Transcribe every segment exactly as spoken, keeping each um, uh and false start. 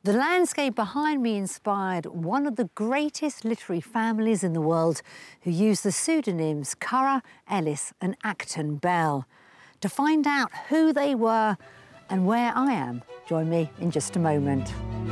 The landscape behind me inspired one of the greatest literary families in the world who used the pseudonyms Currer, Ellis and Acton Bell. To find out who they were and where I am, join me in just a moment.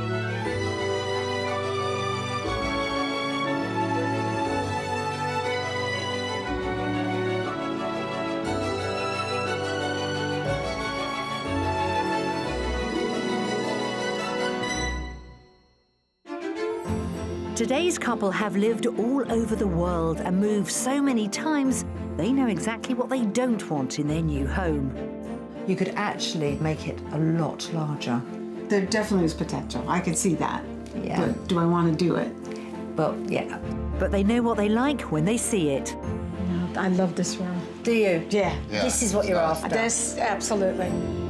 Today's couple have lived all over the world and moved so many times, they know exactly what they don't want in their new home. You could actually make it a lot larger. There definitely is potential. I can see that. Yeah. But do I want to do it? Well, yeah. But they know what they like when they see it. I love this room. Do you? Yeah. yeah. This is what you're after. This, absolutely.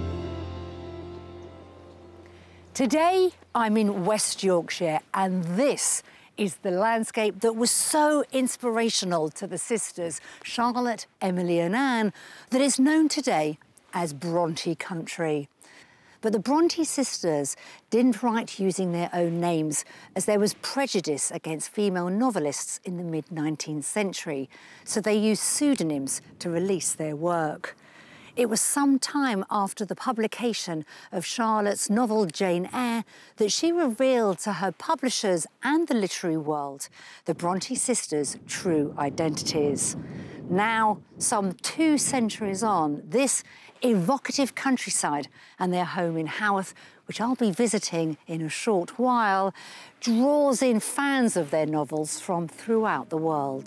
Today, I'm in West Yorkshire, and this is the landscape that was so inspirational to the sisters, Charlotte, Emily and Anne, that is known today as Bronte country. But the Bronte sisters didn't write using their own names, as there was prejudice against female novelists in the mid nineteenth century, so they used pseudonyms to release their work. It was some time after the publication of Charlotte's novel Jane Eyre that she revealed to her publishers and the literary world the Bronte sisters' true identities. Now, some two centuries on, this evocative countryside and their home in Haworth, which I'll be visiting in a short while, draws in fans of their novels from throughout the world.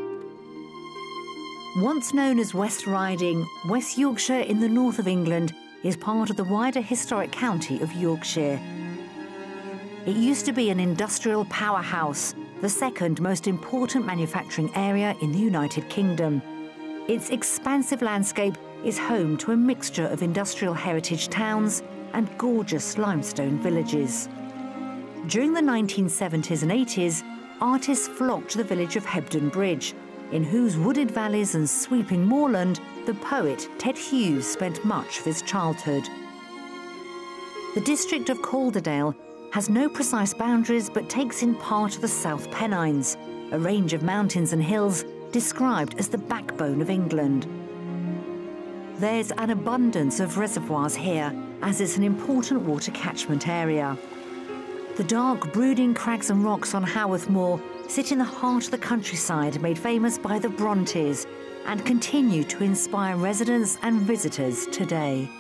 Once known as West Riding, West Yorkshire in the north of England is part of the wider historic county of Yorkshire. It used to be an industrial powerhouse, the second most important manufacturing area in the United Kingdom. Its expansive landscape is home to a mixture of industrial heritage towns and gorgeous limestone villages. During the nineteen seventies and eighties, artists flocked to the village of Hebden Bridge, in whose wooded valleys and sweeping moorland the poet Ted Hughes spent much of his childhood. The district of Calderdale has no precise boundaries but takes in part of the South Pennines, a range of mountains and hills described as the backbone of England. There's an abundance of reservoirs here, as it's an important water catchment area. The dark, brooding crags and rocks on Haworth Moor sit in the heart of the countryside made famous by the Brontes and continue to inspire residents and visitors today.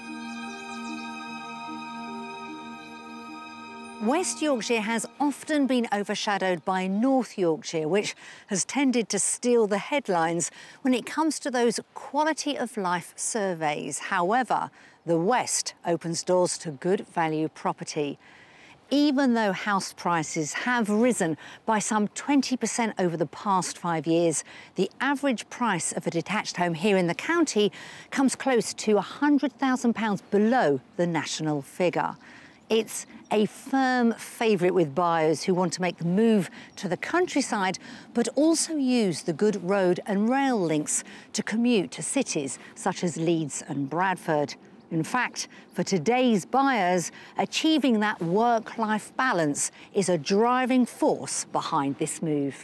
West Yorkshire has often been overshadowed by North Yorkshire, which has tended to steal the headlines when it comes to those quality of life surveys. However, the West opens doors to good value property. Even though house prices have risen by some twenty percent over the past five years, the average price of a detached home here in the county comes close to one hundred thousand pounds below the national figure. It's a firm favourite with buyers who want to make the move to the countryside, but also use the good road and rail links to commute to cities such as Leeds and Bradford. In fact, for today's buyers, achieving that work-life balance is a driving force behind this move.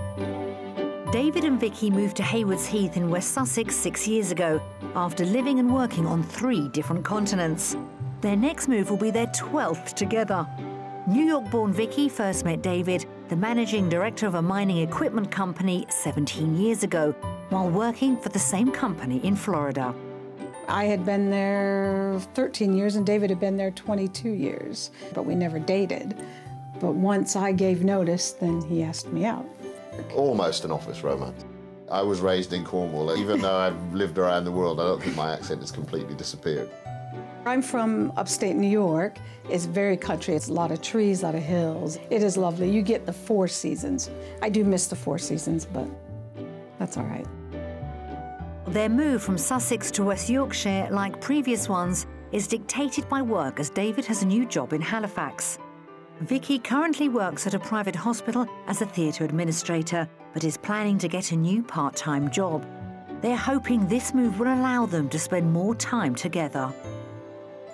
David and Vicky moved to Haywards Heath in West Sussex six years ago, after living and working on three different continents. Their next move will be their twelfth together. New York-born Vicky first met David, the managing director of a mining equipment company, seventeen years ago, while working for the same company in Florida. I had been there thirteen years and David had been there twenty-two years, but we never dated. But once I gave notice, then he asked me out. Almost an office romance. I was raised in Cornwall. Even though I've lived around the world, I don't think my accent has completely disappeared. I'm from upstate New York. It's very country. It's a lot of trees, a lot of hills. It is lovely. You get the four seasons. I do miss the four seasons, but that's all right. Their move from Sussex to West Yorkshire, like previous ones, is dictated by work, as David has a new job in Halifax. Vicky currently works at a private hospital as a theatre administrator, but is planning to get a new part-time job. They're hoping this move will allow them to spend more time together.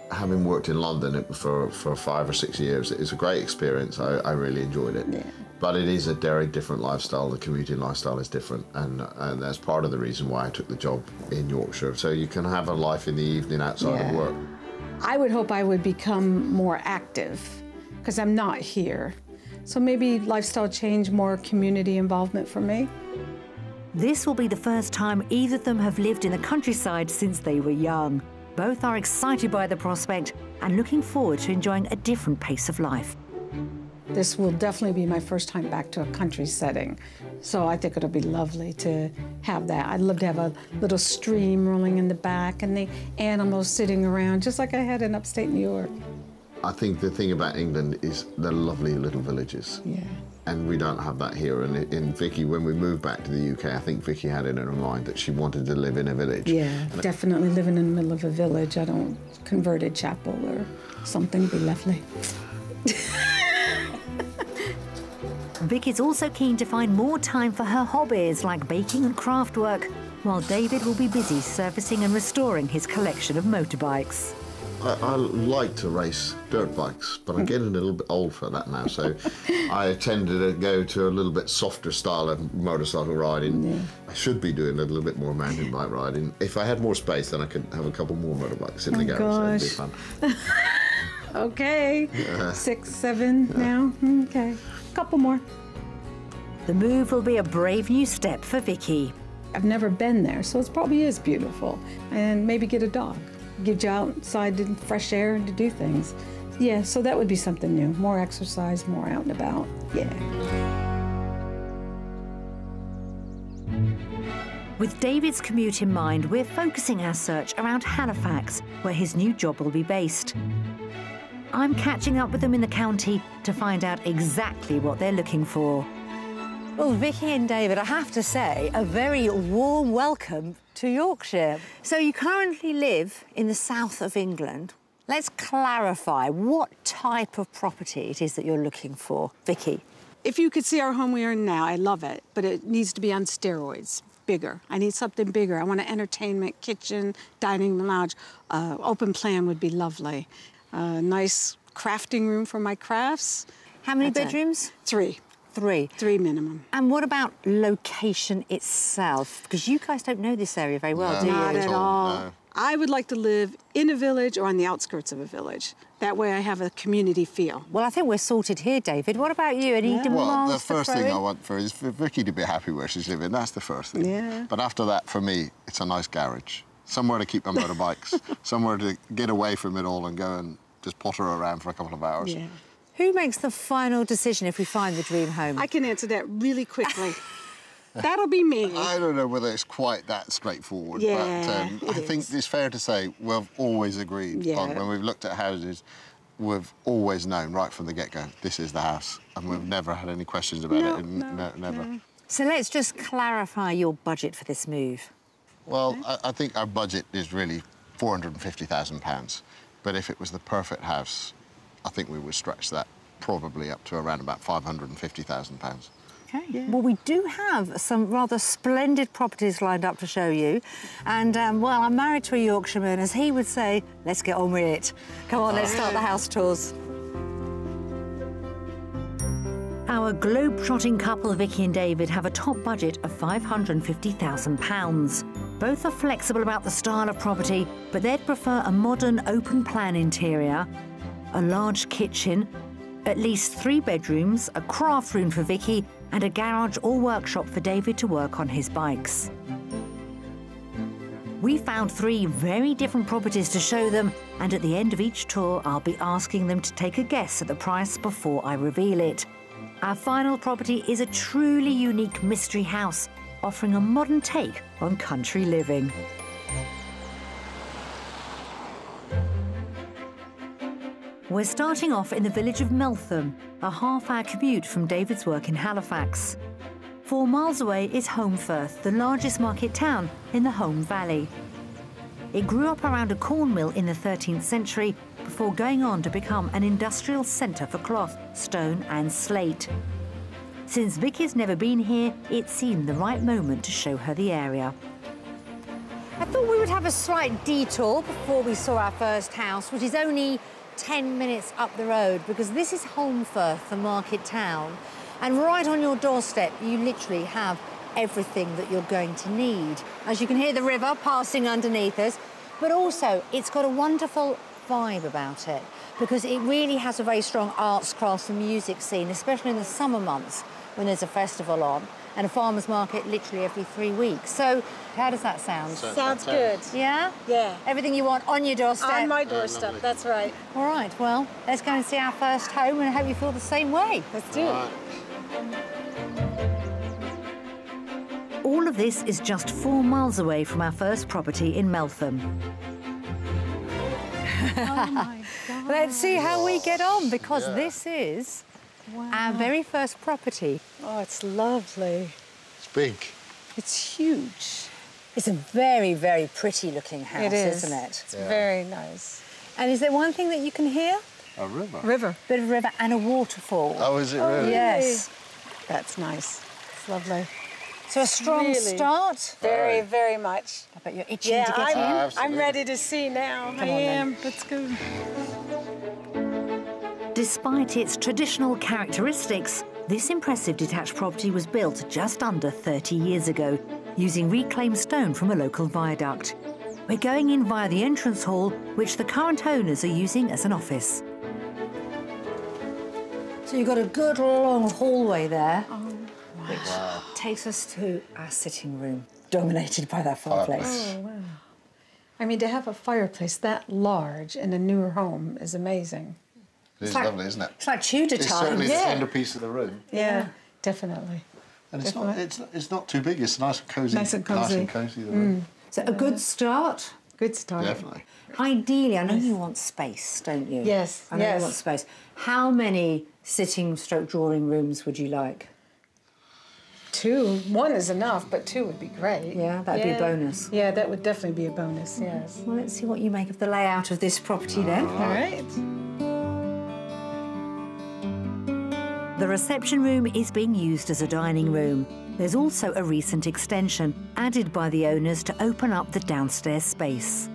Having worked in London for, for five or six years, it's a great experience. I, I really enjoyed it. Yeah. But it is a very different lifestyle. The commuting lifestyle is different, and, and that's part of the reason why I took the job in Yorkshire. So you can have a life in the evening outside yeah. of work. I would hope I would become more active, because I'm not here. So maybe lifestyle change, more community involvement for me. This will be the first time either of them have lived in the countryside since they were young. Both are excited by the prospect and looking forward to enjoying a different pace of life. This will definitely be my first time back to a country setting. So I think it'll be lovely to have that. I'd love to have a little stream rolling in the back and the animals sitting around, just like I had in upstate New York. I think the thing about England is the lovely little villages. Yeah. And we don't have that here. And in Vicky, when we moved back to the U K, I think Vicky had it in her mind that she wanted to live in a village. Yeah, and definitely living in the middle of a village. I don't converted chapel or something would be lovely. Vicky's also keen to find more time for her hobbies like baking and craft work, while David will be busy servicing and restoring his collection of motorbikes. I, I like to race dirt bikes, but I'm getting a little bit old for that now, so I tended to go to a little bit softer style of motorcycle riding. Yeah. I should be doing a little bit more mountain bike riding. If I had more space, then I could have a couple more motorbikes in oh the garage, gosh. so it'd be fun. Okay, yeah. six, seven yeah. now, okay, couple more. The move will be a brave new step for Vicky. I've never been there, so it probably is beautiful. And maybe get a dog. Get you outside in fresh air and to do things. Yeah, so that would be something new. More exercise, more out and about. Yeah. With David's commute in mind, we're focusing our search around Halifax, where his new job will be based. I'm catching up with them in the county to find out exactly what they're looking for. Well, Vicky and David, I have to say, a very warm welcome to Yorkshire. So you currently live in the south of England. Let's clarify what type of property it is that you're looking for, Vicky. If you could see our home we are in now, I love it, but it needs to be on steroids, bigger. I need something bigger. I want an entertainment, kitchen, dining lounge. Uh, open plan would be lovely. Uh, nice crafting room for my crafts. How many That's bedrooms? It. Three. Three. Three minimum. And what about location itself? Because you guys don't know this area very well, no, do you? Not at all. No. I would like to live in a village or on the outskirts of a village. That way I have a community feel. Well, I think we're sorted here, David. What about you? Any yeah. demands? Well, the first thing in? I want for is for Vicky to be happy where she's living. That's the first thing. Yeah. But after that, for me, it's a nice garage. Somewhere to keep my motorbikes, somewhere to get away from it all and go and just potter around for a couple of hours. Yeah. Who makes the final decision if we find the dream home? I can answer that really quickly. That'll be me. I don't know whether it's quite that straightforward, yeah, but um, I is. think it's fair to say we've always agreed. Yeah. On, when we've looked at houses, we've always known right from the get-go, this is the house, and we've never had any questions about no, it, and no, no, never. No. So let's just clarify your budget for this move. Well, I, I think our budget is really four hundred and fifty thousand pounds, but if it was the perfect house, I think we would stretch that probably up to around about five hundred and fifty thousand pounds. Okay. Yeah. Well, we do have some rather splendid properties lined up to show you. And, um, well, I'm married to a Yorkshireman, as he would say, let's get on with it. Come on, let's start the house tours. Our globe-trotting couple, Vicky and David, have a top budget of five hundred and fifty thousand pounds. Both are flexible about the style of property, but they'd prefer a modern, open-plan interior, a large kitchen, at least three bedrooms, a craft room for Vicky, and a garage or workshop for David to work on his bikes. We found three very different properties to show them, and at the end of each tour, I'll be asking them to take a guess at the price before I reveal it. Our final property is a truly unique mystery house, offering a modern take on country living. We're starting off in the village of Meltham, a half-hour commute from David's work in Halifax. Four miles away is Holmfirth, the largest market town in the Home Valley. It grew up around a corn mill in the thirteenth century before going on to become an industrial centre for cloth, stone and slate. Since Vicky's never been here, it seemed the right moment to show her the area. I thought we would have a slight detour before we saw our first house, which is only ten minutes up the road, because this is Holmfirth, the market town. And right on your doorstep, you literally have everything that you're going to need. As you can hear the river passing underneath us, but also it's got a wonderful vibe about it, because it really has a very strong arts, crafts and music scene, especially in the summer months when there's a festival on, and a farmer's market literally every three weeks. So how does that sound? Sounds good. Yeah? Yeah. Everything you want on your doorstep? On my doorstep, oh, that's right. All right, well, let's go and see our first home, and I hope you feel the same way. Let's do it. All of this is just four miles away from our first property in Meltham. Oh my God. Let's see how we get on, because Yeah. this is Wow. our very first property. Oh, it's lovely. It's big. It's huge. It's a very, very pretty looking house, It is. isn't it? It's very nice. And is there one thing that you can hear? A river. River. Bit of river and a waterfall. Oh, is it really? Yes. That's nice. It's lovely. So a strong Really? start. Very, very much. I bet you're itching Yeah, to get I'm, in. Ah, I'm absolutely. ready to see now. I on, then. am. Let's go. Despite its traditional characteristics, this impressive detached property was built just under thirty years ago, using reclaimed stone from a local viaduct. We're going in via the entrance hall, which the current owners are using as an office. So you've got a good long hallway there, which Wow. takes us to our sitting room, dominated by that fireplace. Fireplace. Oh, wow. I mean, to have a fireplace that large in a newer home is amazing. It is like- lovely, isn't it? It's like Tudor It's time. certainly the Yeah. centrepiece of the room. Yeah, definitely. And it's not, Definitely. it's, it's not too big. It's nice and cosy. Nice and cosy. Nice and cosy, the room. So a good start. Good start. Definitely. Ideally, I know you want space, don't you? Yes, I know yes. you want space. How many sitting stroke drawing rooms would you like? Two. One is enough, but two would be great. Yeah, that'd be a Yeah. bonus. Yeah, that would definitely be a bonus, yes. Well, let's see what you make of the layout of this property then. All right. The reception room is being used as a dining room. There's also a recent extension added by the owners to open up the downstairs space.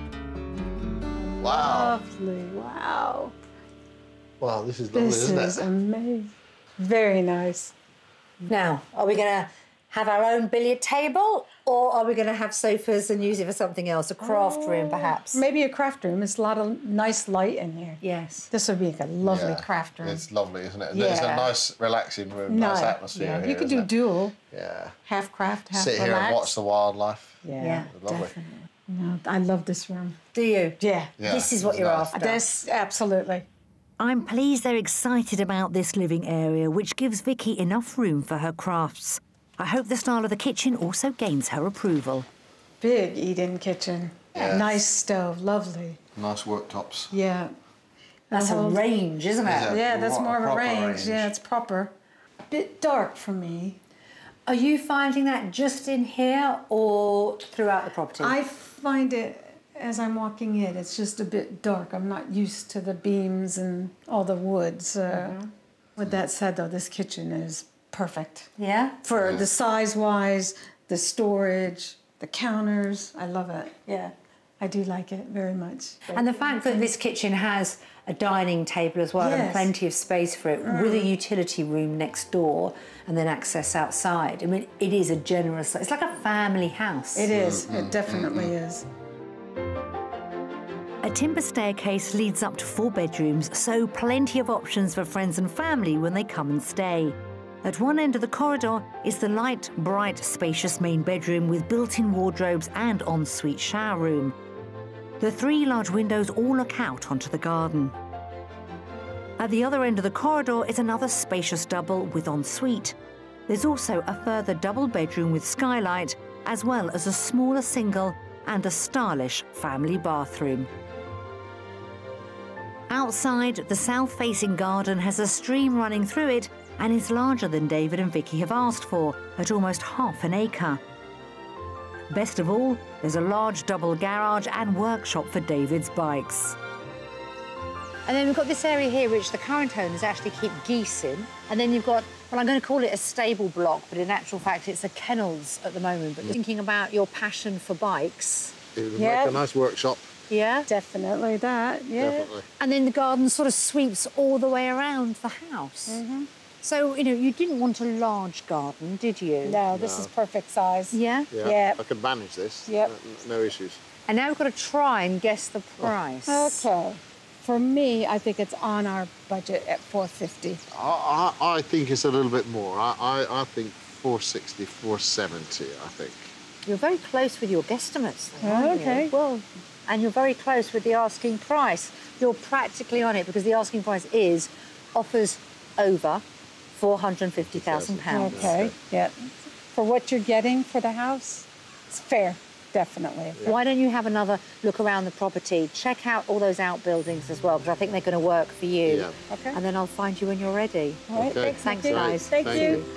Wow. Lovely. Wow. Wow, this is lovely, This isn't is it? amazing. Very nice. Now, are we going to have our own billiard table, or are we going to have sofas and use it for something else, a craft room perhaps? Maybe a craft room. There's a lot of nice light in here. Yes. This would be like a lovely Yeah. craft room. It's lovely, isn't it? It's a Yeah. nice, relaxing room, nice No, atmosphere yeah. here, You could isn't do it? dual, Yeah. half craft, half Sit here relaxed. and watch the wildlife. Yeah, Yeah. Lovely. definitely. No, I love this room. Do you? Yeah. Yeah, This is what it's you're nice. after. This, absolutely. I'm pleased they're excited about this living area, which gives Vicky enough room for her crafts. I hope the style of the kitchen also gains her approval. Big eat-in kitchen. Yeah. Nice stove, lovely. Nice worktops. Yeah. That's a whole- range, isn't it? Yeah. Yeah, that's What a more of a proper range. range. Yeah, it's proper. Bit dark for me. Are you finding that just in here or throughout the property? I find it as I'm walking in, it's just a bit dark. I'm not used to the beams and all the woods. Uh, Mm-hmm. With that said, though, this kitchen is perfect. Yeah? For the size-wise, the storage, the counters, I love it. Yeah, I do like it very much. And the fact that this kitchen has a dining table as well and Yes. plenty of space for it, with a utility room next door and then access outside. I mean, it is a generous, it's like a family house. It is. It definitely is. A timber staircase leads up to four bedrooms, so plenty of options for friends and family when they come and stay. At one end of the corridor is the light, bright, spacious main bedroom with built-in wardrobes and ensuite shower room. The three large windows all look out onto the garden. At the other end of the corridor is another spacious double with ensuite. There's also a further double bedroom with skylight, as well as a smaller single and a stylish family bathroom. Outside, the south-facing garden has a stream running through it and is larger than David and Vicky have asked for, at almost half an acre. Best of all, there's a large double garage and workshop for David's bikes. And then we've got this area here, which the current owners actually keep geese in. And then you've got, well, I'm going to call it a stable block, but in actual fact, it's a kennels at the moment. But thinking about your passion for bikes. It would Yeah. make a nice workshop. Yeah? Definitely that, yeah. Definitely. And then the garden sort of sweeps all the way around the house. Mm-hmm. So, you know, you didn't want a large garden, did you? No, this is perfect size. Yeah? Yeah, Yeah. I could manage this. Yep. No, no issues. And now we've got to try and guess the price. Okay. For me, I think it's on our budget at four fifty. I, I, I think it's a little bit more. I, I, I think four sixty, four seventy, I think. You're very close with your guesstimates, though, aren't Okay. you? Well, and you're very close with the asking price. You're practically on it because the asking price is offers over four hundred fifty thousand pounds. Okay, yeah. For what you're getting for the house, it's fair, definitely. Why don't you have another look around the property? Check out all those outbuildings as well, because I think they're going to work for you. Yeah. Okay. And then I'll find you when you're ready. All right, Okay. thanks, Thanks, Nikki. guys. Thank, Thank you. you.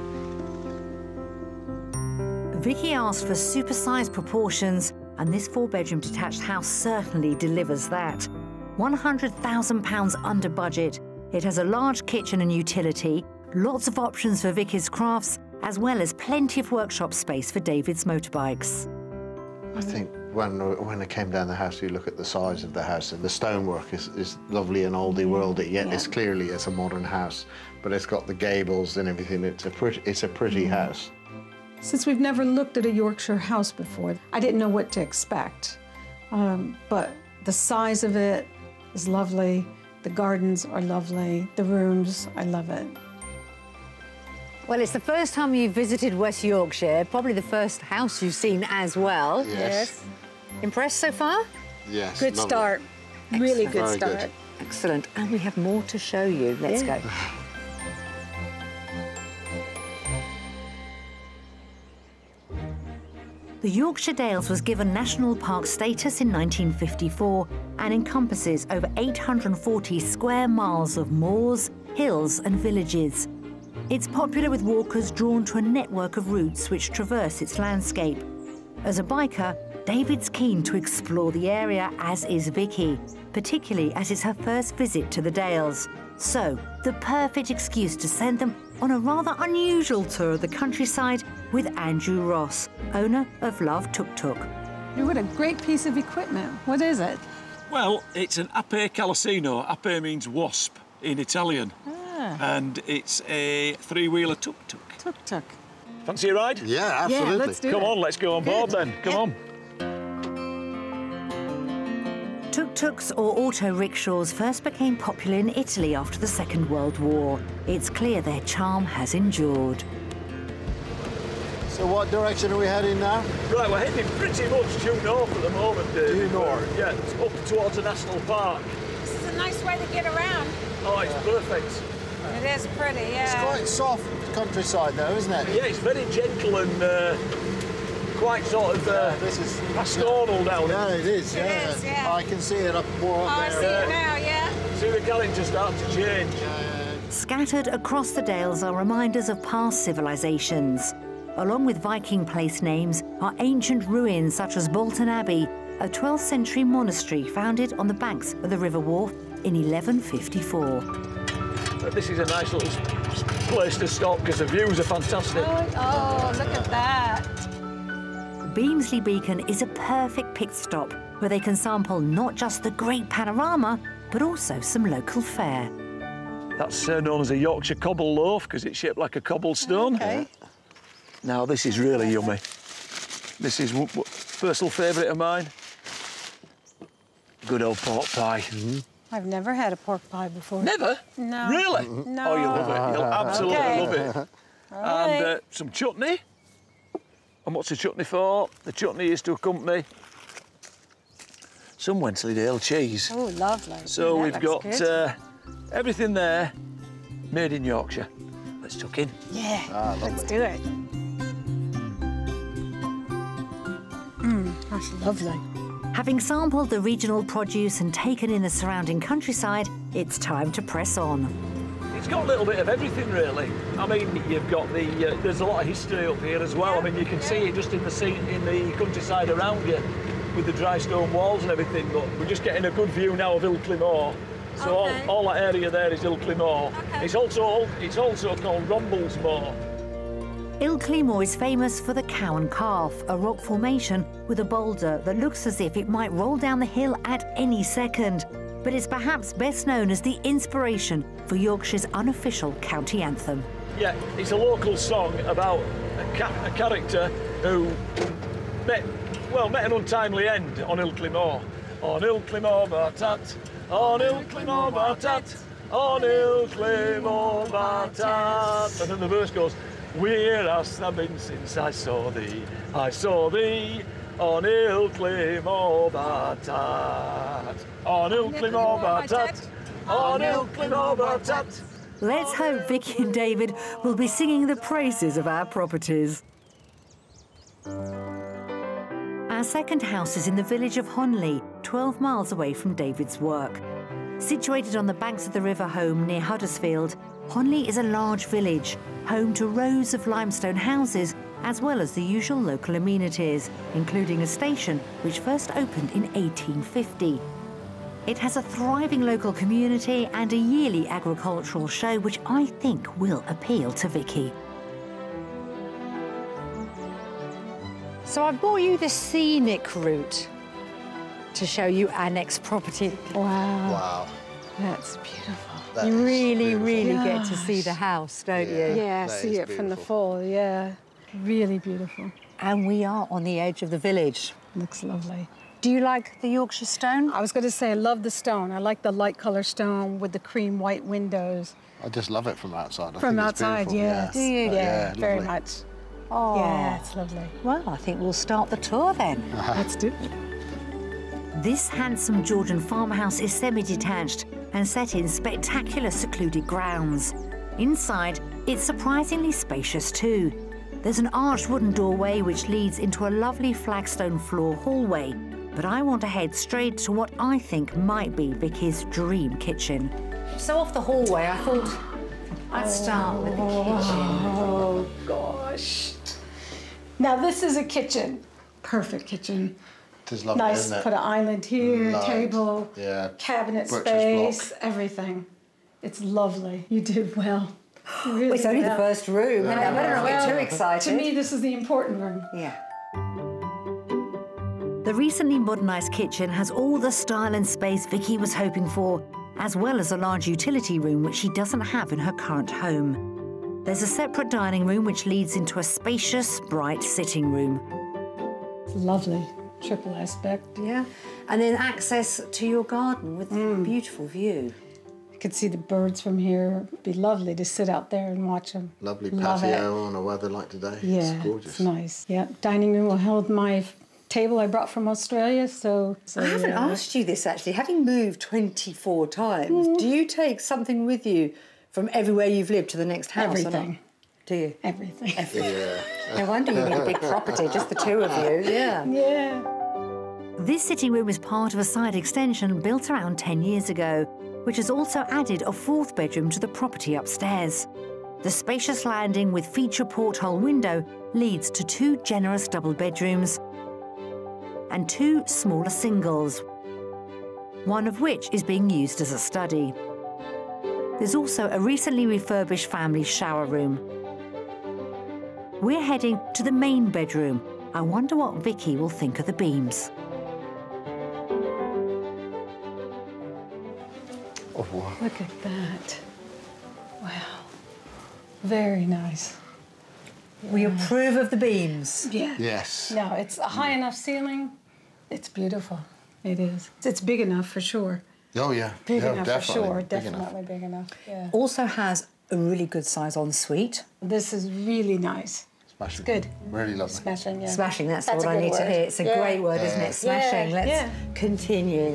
Vicky asked for supersized proportions, and this four-bedroom detached house certainly delivers that. one hundred thousand pounds under budget. It has a large kitchen and utility, lots of options for Vicky's crafts, as well as plenty of workshop space for David's motorbikes. I think when when it came down the house, you look at the size of the house, and the stonework is, is lovely and oldie worldy, yet Yeah. it's clearly it's a modern house, but it's got the gables and everything. It's a pretty it's a pretty house. Since we've never looked at a Yorkshire house before, I didn't know what to expect. Um, but the size of it is lovely. The gardens are lovely. The rooms, I love it. Well, it's the first time you've visited West Yorkshire, probably the first house you've seen as well. Yes. Impressed so far? Yes. Good lovely. start. Really good Very start. good. Excellent. And we have more to show you. Let's Yeah. go. The Yorkshire Dales was given National Park status in nineteen fifty-four and encompasses over eight hundred forty square miles of moors, hills and villages. It's popular with walkers drawn to a network of routes which traverse its landscape. As a biker, David's keen to explore the area, as is Vicky, particularly as it's her first visit to the Dales. So, the perfect excuse to send them on a rather unusual tour of the countryside with Andrew Ross, owner of Love Tuk Tuk. What a great piece of equipment. What is it? Well, it's an ape calosino. Ape means wasp in Italian. Ah. And it's a three-wheeler tuk-tuk. Tuk-tuk. Fancy a ride? Yeah, absolutely. Yeah, let's do Come it. on, let's go on board then. Come on. Tuk-tuks or auto-rickshaws first became popular in Italy after the Second World War. It's clear their charm has endured. So what direction are we heading now? Right, we're heading pretty much due north at the moment, Dave. Due north? Yeah, it's up towards a national park. This is a nice way to get around. Oh, it's perfect. It is pretty, yeah. Quite soft countryside though, isn't it? Yeah, it's very gentle and uh, quite sort of uh, This is pastoral down Yeah, here. it is. It Yeah. is, yeah. I can see it up more Oh, up I there. see it now, yeah. See the calendar start to change. Scattered across the Dales are reminders of past civilisations. Along with Viking place names are ancient ruins such as Bolton Abbey, a twelfth century monastery founded on the banks of the River Wharfe in eleven fifty-four. But this is a nice little s- place to stop because the views are fantastic. Oh, oh, look at that. Beamsley Beacon is a perfect pit stop where they can sample not just the great panorama, but also some local fare. That's uh, known as a Yorkshire cobble loaf because it's shaped like a cobblestone. Okay. Now, this is really yummy. This is w w personal favourite of mine. Good old pork pie. Mm-hmm. I've never had a pork pie before. Never? No. Really? No. Oh, you'll love it. You'll absolutely Okay. love it. And uh, some chutney. And what's the chutney for? The chutney is to accompany some Wensleydale cheese. Oh, lovely. So That we've got looks good. uh, everything there made in Yorkshire. Let's tuck in. Yeah, let's do it. Mmm, that's lovely. Having sampled the regional produce and taken in the surrounding countryside, it's time to press on. It's got a little bit of everything, really. I mean, you've got the, uh, there's a lot of history up here as well. I mean, you can see it just in the sea, in the countryside around you with the dry stone walls and everything, but we're just getting a good view now of Ilkley Moor. So Okay. all, all that area there is Ilkley Moor. Okay. It's also it's also called Rumbles Moor. Ilkley Moor is famous for the Cow and Calf, a rock formation with a boulder that looks as if it might roll down the hill at any second. But it's perhaps best known as the inspiration for Yorkshire's unofficial county anthem. Yeah, it's a local song about a, ca a character who met, well, met an untimely end on Ilkley Moor. On Ilkley Moor, Bartat, on Ilkley Moor, Bartat, on Ilkley Moor, Bartat. And then the verse goes, where hast thou been since I saw thee? I saw thee on Ilkley Moor, Bartat. On Ilkley Moor, Bartat, on Ilkley Moor, Bartat. Let's hope Vicky and David will be singing the praises of our properties. Our second house is in the village of Honley, twelve miles away from David's work. Situated on the banks of the River Home near Huddersfield, Honley is a large village, home to rows of limestone houses, as well as the usual local amenities, including a station which first opened in eighteen fifty. It has a thriving local community and a yearly agricultural show which I think will appeal to Vicky. So I brought you the scenic route to show you our next property. Wow, Wow. that's beautiful. That You is really, beautiful. really get to Gosh. see the house, don't Yeah. you? Yeah, That see is it from the beautiful. full, yeah. Really beautiful. And we are on the edge of the village. Looks lovely. Do you like the Yorkshire stone? I was going to say I love the stone. I like the light color stone with the cream white windows. I just love it from outside. I From think it's outside, beautiful. yeah. Do you? Yeah, Yeah, very lovely. much. Oh, Yeah, it's lovely. Well, I think we'll start the tour then. Let's do it. This handsome Georgian farmhouse is semi-detached and set in spectacular secluded grounds. Inside, it's surprisingly spacious too. There's an arched wooden doorway which leads into a lovely flagstone floor hallway, but I want to head straight to what I think might be Vicky's dream kitchen. So off the hallway, I thought I'd start with the kitchen. Oh, gosh. Now, this is a kitchen. Perfect kitchen. It is lovely, Nice, isn't it? put an island here, Light, table, yeah, cabinet breakfast space, everything. It's lovely. You did well. You really It's only did the well. first room. I better not get too excited. To me, this is the important room. Yeah. The recently modernised kitchen has all the style and space Vicky was hoping for, as well as a large utility room which she doesn't have in her current home. There's a separate dining room which leads into a spacious, bright sitting room. It's lovely. Triple aspect. Yeah. And then access to your garden with a beautiful view. You could see the birds from here. It'd be lovely to sit out there and watch them. Lovely Love it. patio on a weather like today. Yeah, It's gorgeous. it's nice. Yeah, dining room will hold my table I brought from Australia, so... so I haven't yeah. asked you this actually. Having moved twenty-four times, do you take something with you from everywhere you've lived to the next house? or not? Everything. Do you? Everything. Yeah. No wonder you need a big property, just the two of you. Yeah. Yeah. This sitting room is part of a side extension built around ten years ago, which has also added a fourth bedroom to the property upstairs. The spacious landing with feature porthole window leads to two generous double bedrooms and two smaller singles, one of which is being used as a study. There's also a recently refurbished family shower room. We're heading to the main bedroom. I wonder what Vicky will think of the beams. Oh, wow. Look at that. Wow. Very nice. We approve of the beams. Yeah. Yes. No, it's a high enough ceiling. It's beautiful. It is. It's big enough for sure. Oh, yeah. Big yeah, enough definitely. for sure. Big enough. Definitely big enough. Yeah. Also has a really good size ensuite. This is really nice. Smashing. Good. Really lovely. Smashing, yeah. Smashing, that's, That's what a I good need to word. hear. It's a Yeah. great word, isn't it? Smashing. Yeah, Let's yeah. continue.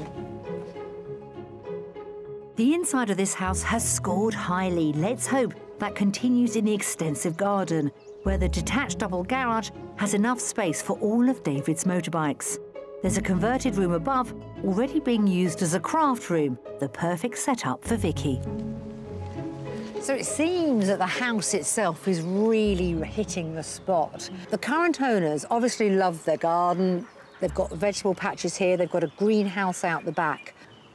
The inside of this house has scored highly. Let's hope that continues in the extensive garden, where the detached double garage has enough space for all of David's motorbikes. There's a converted room above, already being used as a craft room, the perfect setup for Vicky. So it seems that the house itself is really hitting the spot. The current owners obviously love their garden. They've got vegetable patches here. They've got a greenhouse out the back.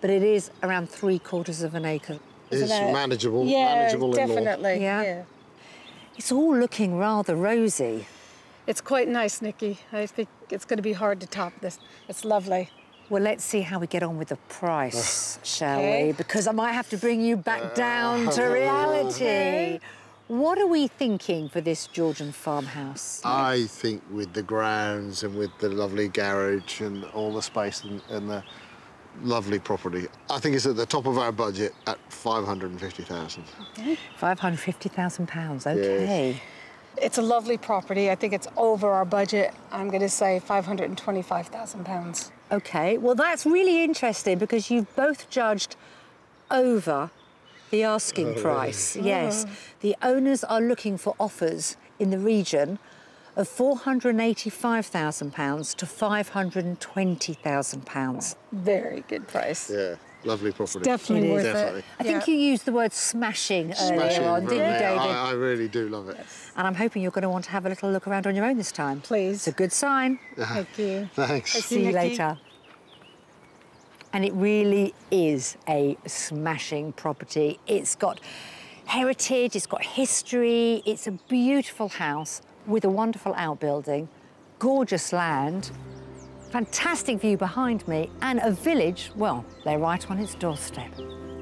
but it is around three quarters of an acre. It's that- manageable, Yeah, manageable in law. definitely. Yeah. Yeah. It's all looking rather rosy. It's quite nice, Nikki. I think it's going to be hard to top this. It's lovely. Well, let's see how we get on with the price, shall Okay. we? Because I might have to bring you back down to reality. What are we thinking for this Georgian farmhouse? I think with the grounds and with the lovely garage and all the space and, and the lovely property, I think it's at the top of our budget at five hundred and fifty thousand. five hundred and fifty thousand pounds, OK. It's a lovely property. I think it's over our budget. I'm going to say five hundred and twenty-five thousand pounds. OK, well, that's really interesting because you've both judged over the asking price. Yes, the owners are looking for offers in the region of four hundred and eighty-five thousand pounds to five hundred and twenty thousand pounds. Very good price. Yeah, lovely property. Definitely It worth is. Definitely. it. I think Yeah. you used the word smashing earlier Smashing, on, didn't you, brilliant. David? I, I really do love it. And I'm hoping you're going to want to have a little look around on your own this time. Please. It's a good sign. Thank you. Thanks. Thank See you Nikki. later. And it really is a smashing property. It's got heritage, it's got history, it's a beautiful house with a wonderful outbuilding, gorgeous land, fantastic view behind me, and a village, well, they're right on its doorstep.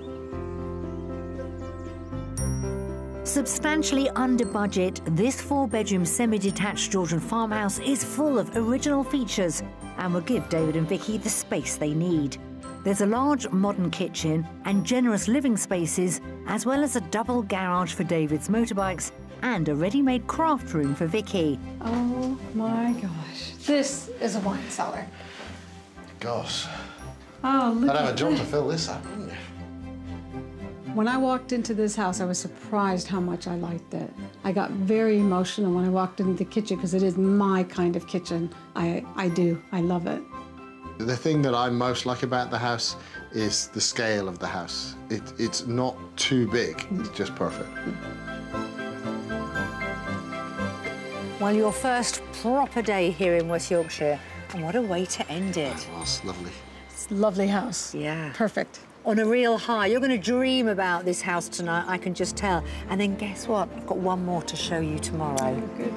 Substantially under budget, this four-bedroom semi-detached Georgian farmhouse is full of original features and will give David and Vicky the space they need. There's a large modern kitchen and generous living spaces, as well as a double garage for David's motorbikes and a ready-made craft room for Vicky. Oh my gosh. This is a wine cellar. Gosh, Oh, look I'd have at a job to that. fill this up, wouldn't you? When I walked into this house, I was surprised how much I liked it. I got very emotional when I walked into the kitchen because it is my kind of kitchen. I, I do. I love it. The thing that I most like about the house is the scale of the house. It, it's not too big, it's just perfect. Well, your first proper day here in West Yorkshire, and what a way to end it. Oh, it's lovely. It's a lovely house. Yeah. Perfect. On a real high. You're going to dream about this house tonight, I can just tell. And then guess what? I've got one more to show you tomorrow. Good.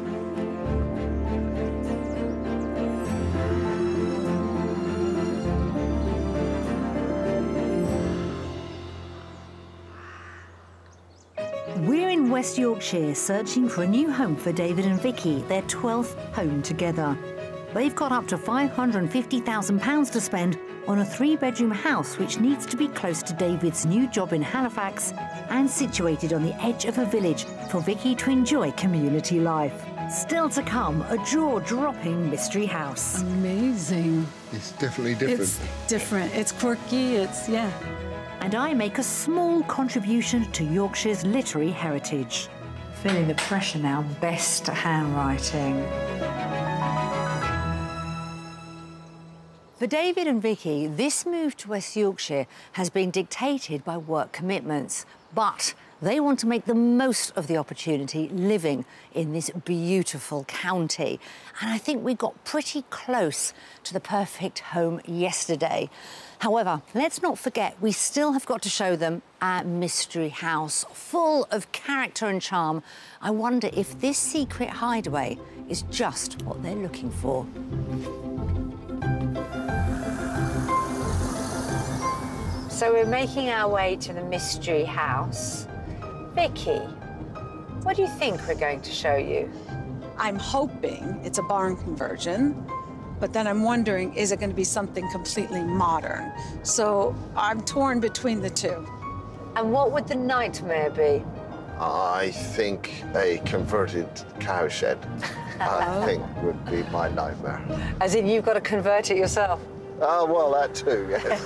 We're in West Yorkshire searching for a new home for David and Vicky, their twelfth home together. They've got up to five hundred and fifty thousand pounds to spend on a three-bedroom house which needs to be close to David's new job in Halifax and situated on the edge of a village for Vicky to enjoy community life. Still to come, a jaw-dropping mystery house. Amazing. It's definitely different. It's different. It's quirky. It's, yeah. And I make a small contribution to Yorkshire's literary heritage. Feeling the pressure now, best handwriting. For David and Vicky, this move to West Yorkshire has been dictated by work commitments, but they want to make the most of the opportunity living in this beautiful county. And I think we got pretty close to the perfect home yesterday. However, let's not forget, we still have got to show them our mystery house, full of character and charm. I wonder if this secret hideaway is just what they're looking for. So we're making our way to the mystery house. Vicky, what do you think we're going to show you? I'm hoping it's a barn conversion, but then I'm wondering, is it going to be something completely modern? So I'm torn between the two. And what would the nightmare be? I think a converted cowshed, I think, would be my nightmare. As in, you've got to convert it yourself. Oh, well, that too, yes.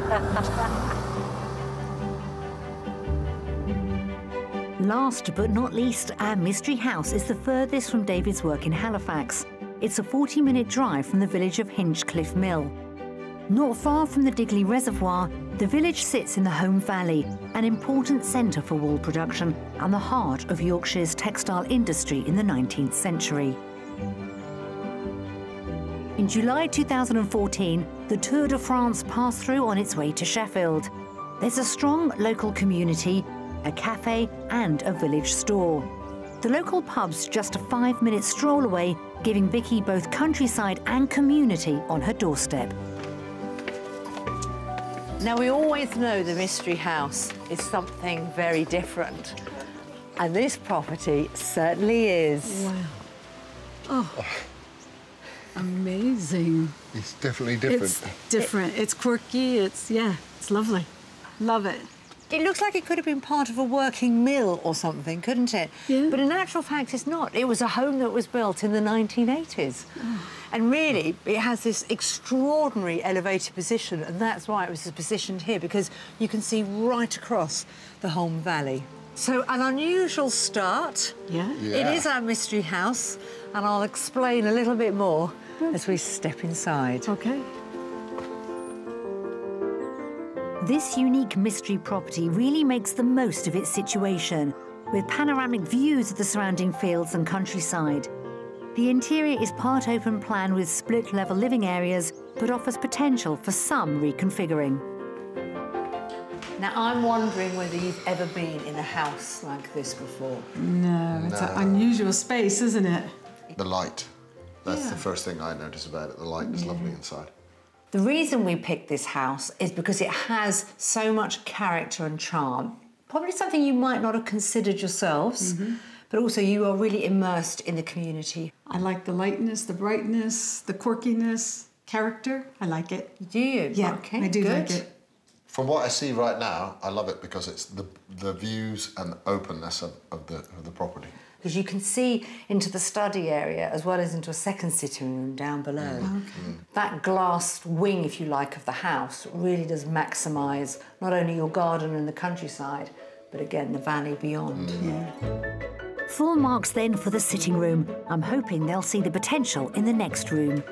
Last but not least, our mystery house is the furthest from David's work in Halifax. It's a forty-minute drive from the village of Hinchcliffe Mill. Not far from the Digley Reservoir, the village sits in the Home Valley, an important centre for wool production and the heart of Yorkshire's textile industry in the nineteenth century. In July two thousand fourteen, the Tour de France passed through on its way to Sheffield. There's a strong local community, a cafe and a village store. The local pub's just a five-minute stroll away, giving Vicky both countryside and community on her doorstep. Now, we always know the mystery house is something very different. And this property certainly is. Wow. Oh, amazing. It's definitely different. It's different. It's quirky. It's, yeah, it's lovely. Love it. It looks like it could have been part of a working mill or something, couldn't it? Yeah. But in actual fact, it's not. It was a home that was built in the nineteen eighties. Oh. And really, it has this extraordinary elevated position, and that's why it was positioned here, because you can see right across the Holme Valley. So, an unusual start. Yeah. Yeah. It is our mystery house, and I'll explain a little bit more as we step inside. Okay. This unique mystery property really makes the most of its situation, with panoramic views of the surrounding fields and countryside. The interior is part open plan with split-level living areas, but offers potential for some reconfiguring. Now, I'm wondering whether you've ever been in a house like this before. No, it's No. an unusual space, isn't it? The light. That's Yeah. the first thing I notice about it. The light is lovely inside. The reason we picked this house is because it has so much character and charm. Probably something you might not have considered yourselves, mm-hmm. but also you are really immersed in the community. I like the lightness, the brightness, the quirkiness, character. I like it. Do you? Yeah, okay, I do good. like it. From what I see right now, I love it because it's the the views and the openness of, of the of the property. Because you can see into the study area as well as into a second sitting room down below. Okay. That glass wing, if you like, of the house really does maximise not only your garden and the countryside, but again, the valley beyond. Mm. Yeah. Full marks then for the sitting room. I'm hoping they'll see the potential in the next room.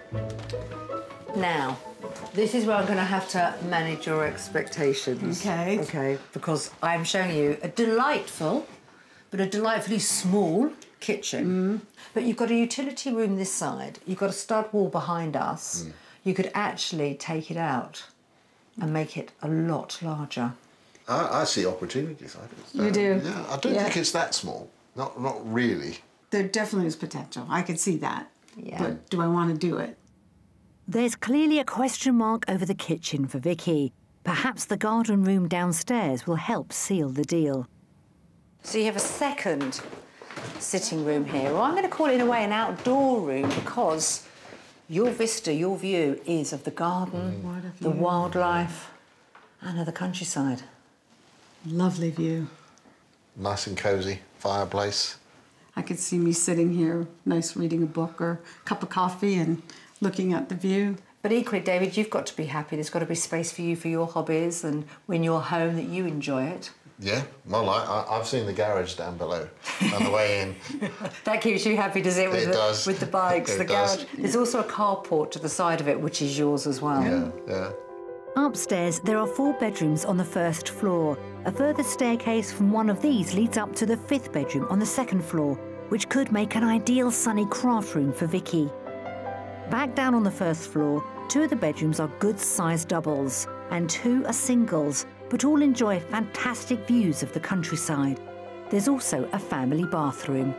Now, this is where I'm going to have to manage your expectations. Okay. Okay, because I'm showing you a delightful, but a delightfully small kitchen. Mm. But you've got a utility room this side. You've got a stud wall behind us. Mm. You could actually take it out and make it a lot larger. I, I see opportunities. I do. You do? Yeah, I don't Yeah. think it's that small. Not not really. There definitely is potential. I can see that. Yeah. But do I want to do it? There's clearly a question mark over the kitchen for Vicky. Perhaps the garden room downstairs will help seal the deal. So you have a second sitting room here. Well, I'm going to call it in a way an outdoor room because your vista, your view is of the garden, Mm. the wildlife and of the countryside. Lovely view. Nice and cosy fireplace. I could see me sitting here, nice reading a book or a cup of coffee and looking at the view. But equally, David, you've got to be happy. There's got to be space for you for your hobbies and when you're home that you enjoy it. Yeah, well, I, I, I've seen the garage down below on the way in. That keeps you happy, does it? With It the, does. With the bikes, It the does. garage. There's also a carport to the side of it, which is yours as well. Yeah, yeah. Upstairs, there are four bedrooms on the first floor. A further staircase from one of these leads up to the fifth bedroom on the second floor, which could make an ideal sunny craft room for Vicky. Back down on the first floor, two of the bedrooms are good-sized doubles and two are singles, but all enjoy fantastic views of the countryside. There's also a family bathroom.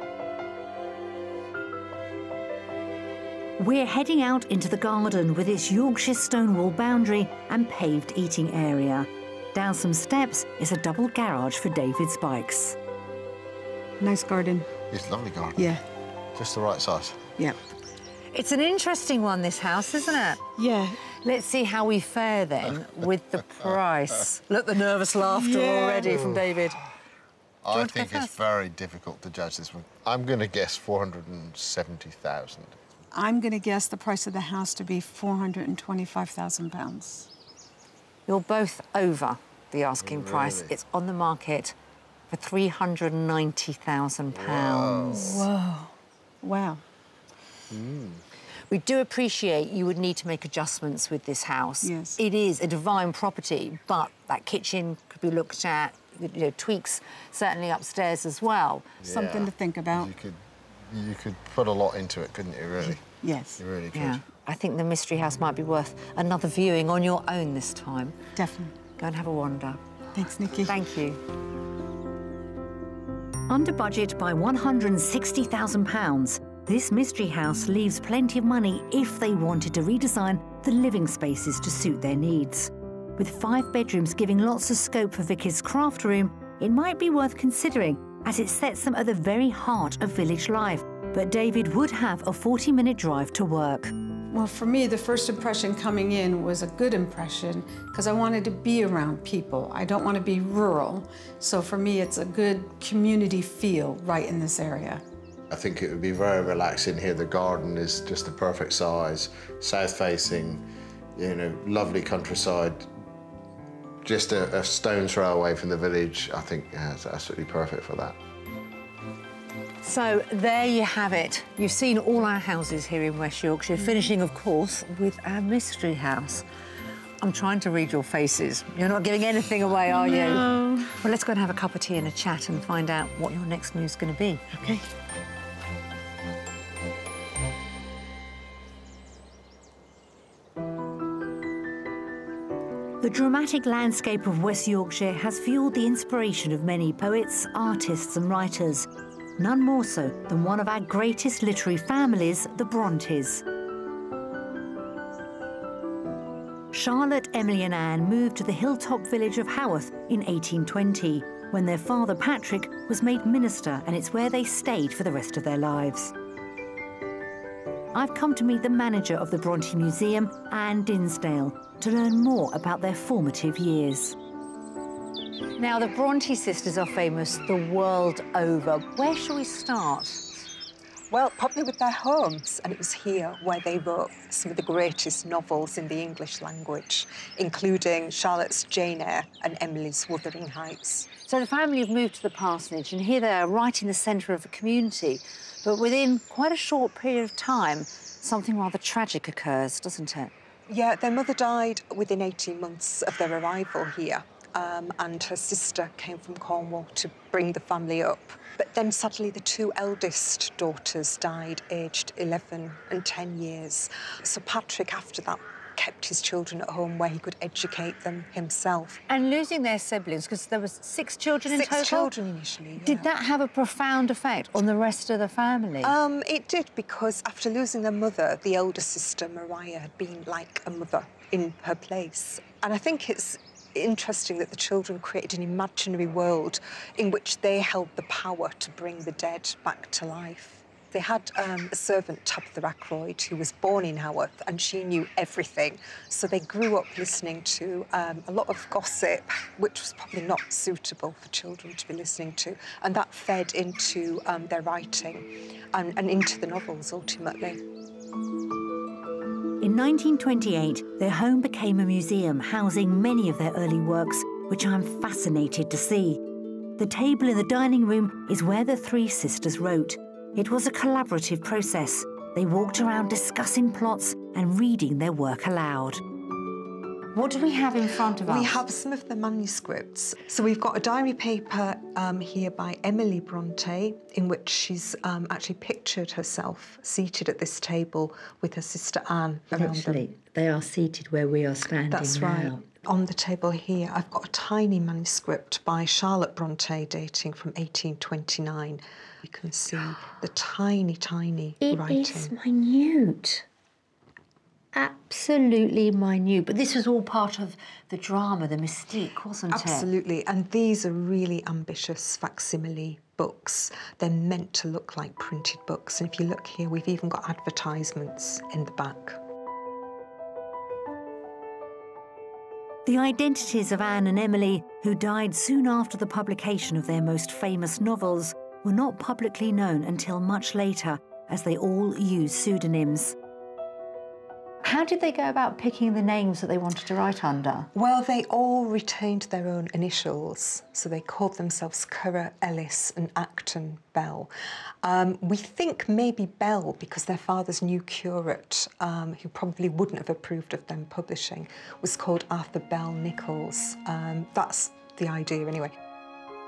We're heading out into the garden with its Yorkshire stone wall boundary and paved eating area. Down some steps is a double garage for David's bikes. Nice garden. It's a lovely garden. Yeah. Just the right size. Yep. It's an interesting one, this house, isn't it? Yeah. Let's see how we fare then with the price. Look, the nervous laughter Yeah. already from David. I want to go think it's first? very difficult to judge this one. I'm going to guess four hundred seventy thousand. I'm going to guess the price of the house to be four hundred twenty-five thousand pounds. You're both over the asking price. Really? It's on the market for three hundred ninety thousand pounds. Whoa. Wow. We do appreciate you would need to make adjustments with this house. Yes. It is a divine property, but that kitchen could be looked at, you know, tweaks certainly upstairs as well. Something to think about. You could, you could put a lot into it, couldn't you? Really, Yes. you really could. Yeah. I think the Mystery House might be worth another viewing on your own this time. Definitely. Go and have a wander. Thanks, Nikki. Thank you. Under budget by one hundred and sixty thousand pounds, this Mystery House leaves plenty of money if they wanted to redesign the living spaces to suit their needs. With five bedrooms giving lots of scope for Vicky's craft room, it might be worth considering, as it sets them at the very heart of village life. But David would have a forty minute drive to work. Well, for me, the first impression coming in was a good impression because I wanted to be around people. I don't want to be rural. So for me, it's a good community feel right in this area. I think it would be very relaxing here. The garden is just the perfect size, south-facing, you know, lovely countryside. Just a, a stone's throw away from the village. I think yeah, it's absolutely perfect for that. So there you have it. You've seen all our houses here in West Yorkshire, finishing, of course, with our Mystery House. I'm trying to read your faces. You're not giving anything away, are you? No. Well, let's go and have a cup of tea and a chat and find out what your next move's going to be. Okay. The dramatic landscape of West Yorkshire has fueled the inspiration of many poets, artists and writers, none more so than one of our greatest literary families, the Brontes. Charlotte, Emily and Anne moved to the hilltop village of Haworth in eighteen twenty, when their father Patrick was made minister, and it's where they stayed for the rest of their lives. I've come to meet the manager of the Bronte Museum, Anne Dinsdale, to learn more about their formative years. Now, the Bronte sisters are famous the world over. Where shall we start? Well, probably with their homes, and it was here where they wrote some of the greatest novels in the English language, including Charlotte's Jane Eyre and Emily's Wuthering Heights. So the family have moved to the parsonage, and here they are right in the centre of a community. But within quite a short period of time, something rather tragic occurs, doesn't it? Yeah, their mother died within eighteen months of their arrival here, um, and her sister came from Cornwall to bring the family up. But then suddenly the two eldest daughters died aged eleven and ten years. So Patrick, after that, kept his children at home where he could educate them himself. And losing their siblings, because there was six children in Six total? Six children initially, yeah. Did that have a profound effect on the rest of the family? Um, it did, because after losing their mother, the elder sister, Maria, had been like a mother in her place. And I think it's interesting that the children created an imaginary world in which they held the power to bring the dead back to life. They had um, a servant, Tabitha Ackroyd, who was born in Haworth, and she knew everything. So they grew up listening to um, a lot of gossip, which was probably not suitable for children to be listening to. And that fed into um, their writing and, and into the novels, ultimately. In nineteen twenty-eight, their home became a museum housing many of their early works, which I'm fascinated to see. The table in the dining room is where the three sisters wrote. It was a collaborative process. They walked around discussing plots and reading their work aloud. What do we have in front of us? We have some of the manuscripts. So we've got a diary paper um, here by Emily Bronte, in which she's um, actually pictured herself seated at this table with her sister Anne around Actually, them. they are seated where we are standing That's now. right. On the table here, I've got a tiny manuscript by Charlotte Bronte dating from eighteen twenty-nine. You can see the tiny, tiny It writing. It is minute. Absolutely minute. But this was all part of the drama, the mystique, wasn't it? Absolutely. And these are really ambitious facsimile books. They're meant to look like printed books. And if you look here, we've even got advertisements in the back. The identities of Anne and Emily, who died soon after the publication of their most famous novels, were not publicly known until much later, as they all used pseudonyms. How did they go about picking the names that they wanted to write under? Well, they all retained their own initials. So they called themselves Currer, Ellis and Acton Bell. Um, we think maybe Bell because their father's new curate, um, who probably wouldn't have approved of them publishing, was called Arthur Bell Nichols. Um, that's the idea anyway.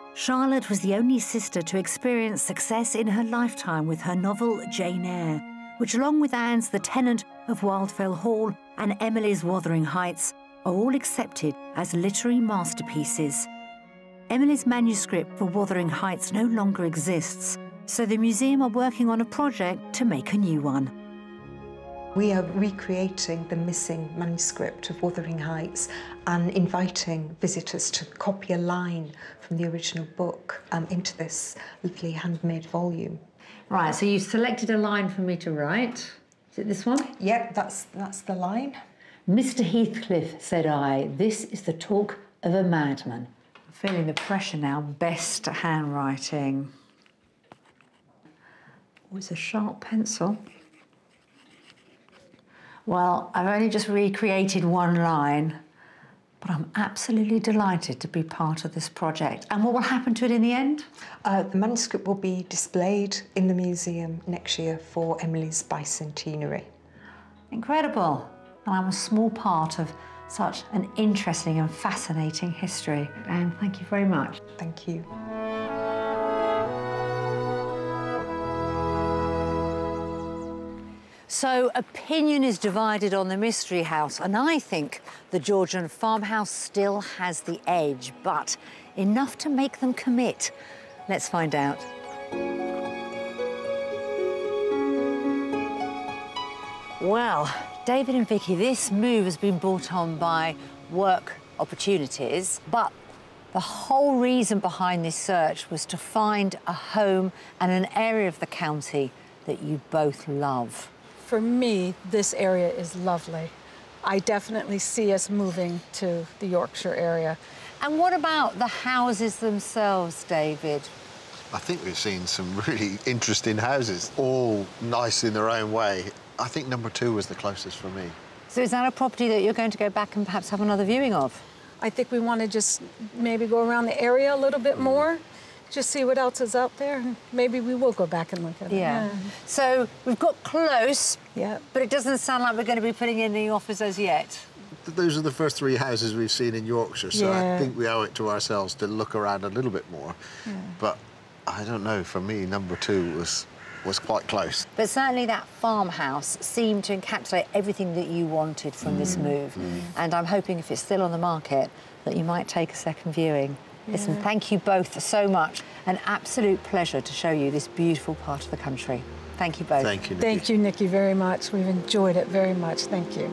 Charlotte was the only sister to experience success in her lifetime with her novel Jane Eyre. which along with Anne's The Tenant of Wildfell Hall and Emily's Wuthering Heights are all accepted as literary masterpieces. Emily's manuscript for Wuthering Heights no longer exists, so the museum are working on a project to make a new one. We are recreating the missing manuscript of Wuthering Heights and inviting visitors to copy a line from the original book um, into this lovely handmade volume. Right, so you've selected a line for me to write. Is it this one? Yep, that's, that's the line. Mister Heathcliff, said I, this is the talk of a madman. I'm feeling the pressure now. Best handwriting. With a sharp pencil. Well, I've only just recreated one line, but I'm absolutely delighted to be part of this project. And what will happen to it in the end? Uh, the manuscript will be displayed in the museum next year for Emily's bicentenary. Incredible. And I'm a small part of such an interesting and fascinating history. And thank you very much. Thank you. So opinion is divided on the Mystery House, and I think the Georgian farmhouse still has the edge, but enough to make them commit. Let's find out. Well, David and Vicky, this move has been brought on by work opportunities, but the whole reason behind this search was to find a home and an area of the county that you both love. For me, this area is lovely. I definitely see us moving to the Yorkshire area. And what about the houses themselves, David? I think we've seen some really interesting houses, all nice in their own way. I think number two was the closest for me. So is that a property that you're going to go back and perhaps have another viewing of? I think we want to just maybe go around the area a little bit more, just see what else is out there. Maybe we will go back and look at it. Yeah. Yeah. So we've got close, Yeah. but it doesn't sound like we're going to be putting in any offers as yet. Those are the first three houses we've seen in Yorkshire, so Yeah. I think we owe it to ourselves to look around a little bit more. Yeah. But I don't know, for me, number two was, was quite close. But certainly that farmhouse seemed to encapsulate everything that you wanted from mm. this move. Mm. And I'm hoping if it's still on the market, that you might take a second viewing. Yeah. Listen, thank you both so much. An absolute pleasure to show you this beautiful part of the country. Thank you both. Thank you, Nikki. Thank you, Nikki, very much. We've enjoyed it very much. Thank you.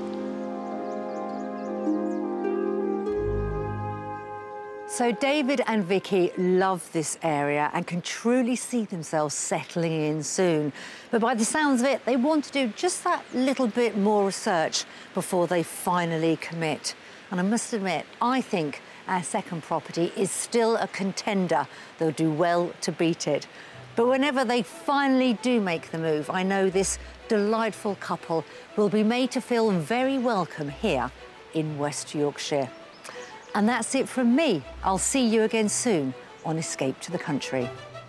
So David and Vicky love this area and can truly see themselves settling in soon. But by the sounds of it, they want to do just that little bit more research before they finally commit. And I must admit, I think our second property is still a contender. They'll do well to beat it. But whenever they finally do make the move, I know this delightful couple will be made to feel very welcome here in West Yorkshire. And that's it from me. I'll see you again soon on Escape to the Country.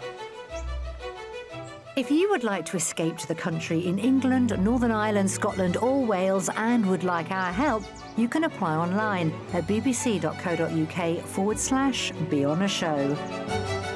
If you would like to escape to the country in England, Northern Ireland, Scotland or Wales and would like our help, you can apply online at bbc.co.uk forward slash be on a show.